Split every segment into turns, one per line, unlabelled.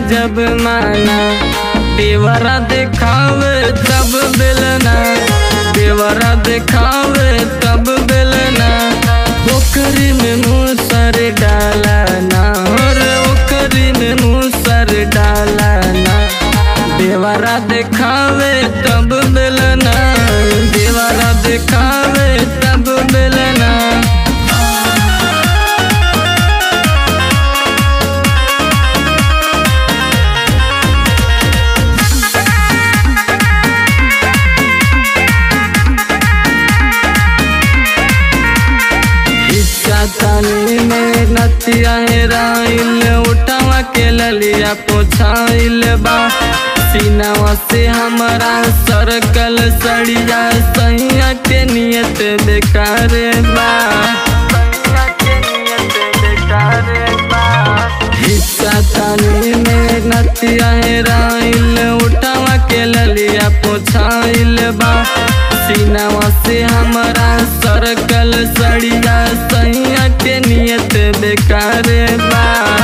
जब माना, देवरा दिखावे तब बेलना, देवरा दिखावे तब बेलना। ओकरी में मूसर डाला ना, और ओकरी में मूसर डाला ना। देवरा दिखावे तब बेलना, देवरा दिखावे तब बेलना। तानी में नतिया हेराइल, उठावा के ललिया पोछाइल बा। सीनावा से हमारा सरकल सड़िया, सैया के नियत बेकार बा, सैया के नियत बेकार बा। हिस्सा तानी में नतिया हेराइल, उठावा के ललिया पोछाइल बा। सीनावा से हमारा सरकल सड़िया, सैया के नियत बेकार बा।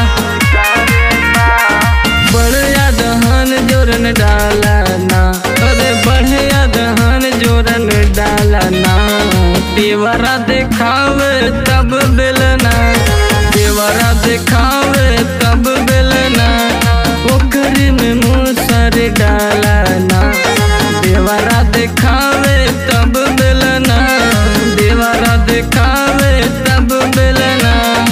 बढ़िया दहन जोरन डाला ना, अरे बढ़िया दहन जोरन डाला ना। देवरा दिखावे तब बेलना, देवरा दिखावे तब बेलना। ओकरी में मूसर डाला ना, देवरा दिखावे तब बेलना, देवरा दिखावे तब बेलना।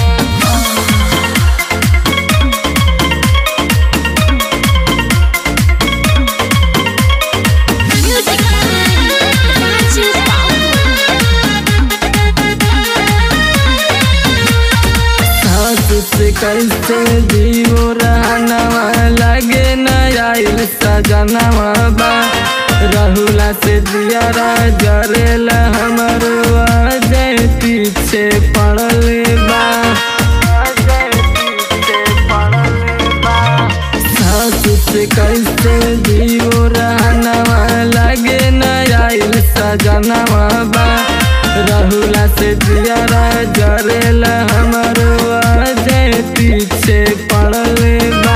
से कैसे जीवो रहनवा, लगे न आइल सजनवा बा। रहुला से दियारा जरेला हमरो, अजय पीछे पड़ल बा, अजय पीछे पड़ल बा। सासु से कैसे जीवो रहनवा, लगे न आइल सजनवा बा। रहुला से दियारा जरेला हमरो, अजय पीछे पड़ल बा।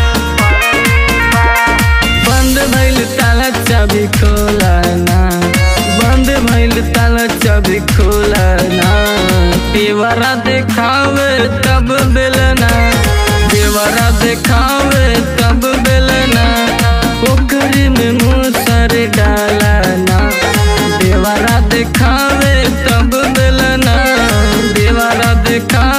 बंद भइल ताला चाबी खोला ना, बंद भइल ताला चाबी खोला ना। देवरा दिखावे तब बेलना, देवरा दिखावे तब बेलना। ओकरी में मूसर डाला ना, देवरा दिखावे तब बेलना, देवरा दिखा